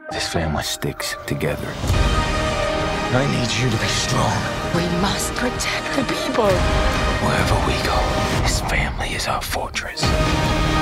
This family sticks together. I need you to be strong. We must protect the people. Wherever we go, this family is our fortress.